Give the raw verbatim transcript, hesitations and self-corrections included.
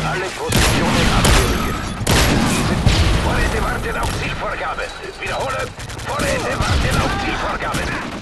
Alle Positionen abwürgen. Vorräte warten auf Zielvorgaben. Wiederhole, Vorräte warten auf Zielvorgaben.